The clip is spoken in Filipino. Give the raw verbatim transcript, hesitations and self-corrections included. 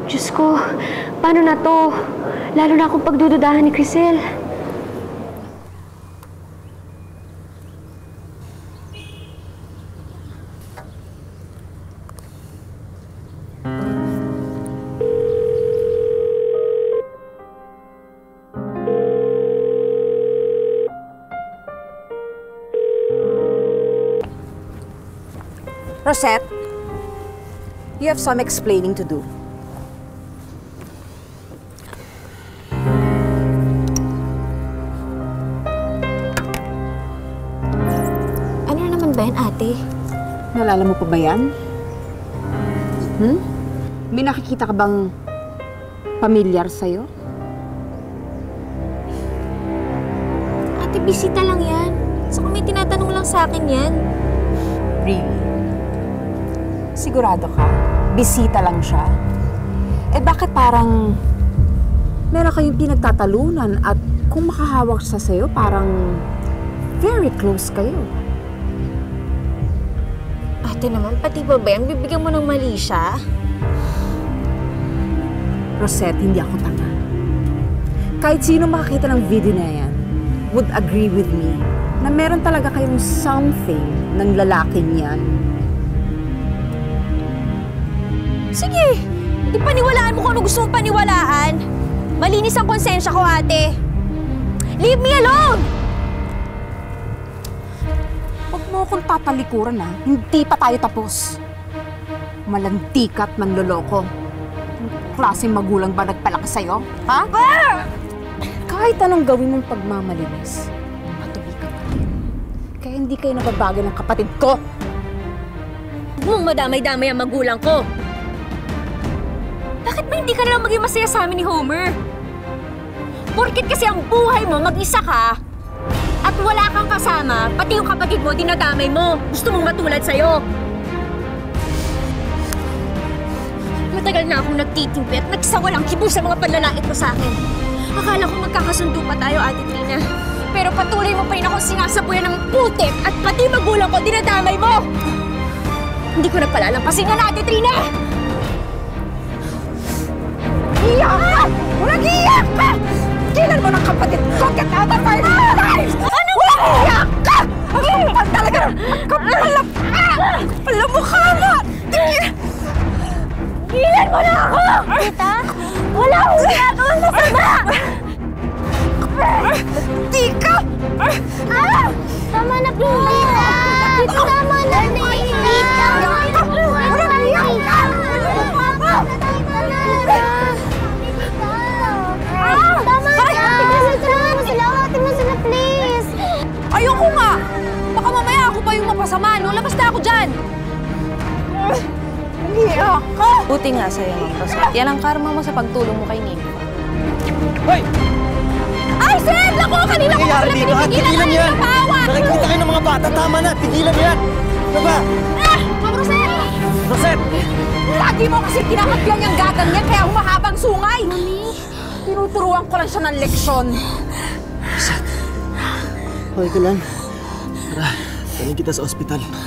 Diyos ko, paano na to? Lalo na akong pagdududahan ni Crisel. Rosette, you have some explaining to do. Ano naman ba yan, ate? Nalala mo pa ba yan? Hmm? May nakikita ka bang pamilyar sa'yo? Ate, bisita lang yan. Saka may tinatanong lang sa akin yan. Really? Sigurado ka? Bisita lang siya? Eh bakit parang meron kayong pinagtatalunan at kung makahawak siya sa'yo, parang very close kayo? Ate naman, pati ba ba yan? Bibigyan mo ng mali siya? Rosette, hindi ako tanga. Kahit sino makakita ng video na yan would agree with me na meron talaga kayong something ng lalaking yan. Sige! Di paniwalaan mo kung ano gusto mong paniwalaan. Malinis ang konsensya ko, ate. Leave me alone! Huwag mo akong tatalikuran, ha? Hindi pa tayo tapos. Malantika at manloloko. Anong klaseng magulang ba nagpalaki sa'yo? Ha? Ah! Kahit anong gawin mong pagmamalinis, matuloy ka pa rin. Kaya hindi kayo nababago ng kapatid ko. Huwag mong madamay-damay ang magulang ko. Bakit ba hindi ka na lang maging masaya sa amin ni Homer? Porkit kasi ang buhay mo, mag-isa ka, at wala kang kasama, pati yung kapatid mo, dinadamay mo. Gusto mong matulad sa'yo. Matagal na akong nagtitimpi at nagsawalang kibo sa mga panlalait mo sa akin. Akala ko magkakasundo pa tayo, Ate Trina. Pero patuloy mo pa rin akong sinasabuyan ng putik at pati magulang ko, dinadamay mo! Hindi ko na palalampasin yan, Ate Trina! Iyak ka! Walang iyak ka! Kailan mo ng kapatid ko? Get out of our lives! Ano? Walang iyak ka! Ang kapal talaga! Kapalap! Alam mo ka nga! Ilan mo na ako! Tita, wala akong ginagawang masama! Di ka! Ah! Tama na po, Tita! Tama na, Tita! Tama na, Tita! Tama na! Tignan mo sila! Tignan mo sila, please! Ayoko nga! Baka mamaya ako pa yung mapasama, no? Labas na ako dyan! Iyak ka! Buti nga sa'yo, Ma'am Rosette. Yan ang karma mo sa pagtulong mo kay Nico. Hoy! Ay, Sir! Naku! Kanina ko sila pinipigilan na yung napawat! Nakikita kayo ng mga bata. Tama na! Tigilan yan! Ano ba? Ah! Ma'am Rosette! Rosette! Lagi mo kasi kinakatyan yung gagang niya kaya humahabang sungay! Mami? Tinuturuan ko lang siya ng leksyon. Rosette. Okay ka lang? Tara, tanin kita sa ospital.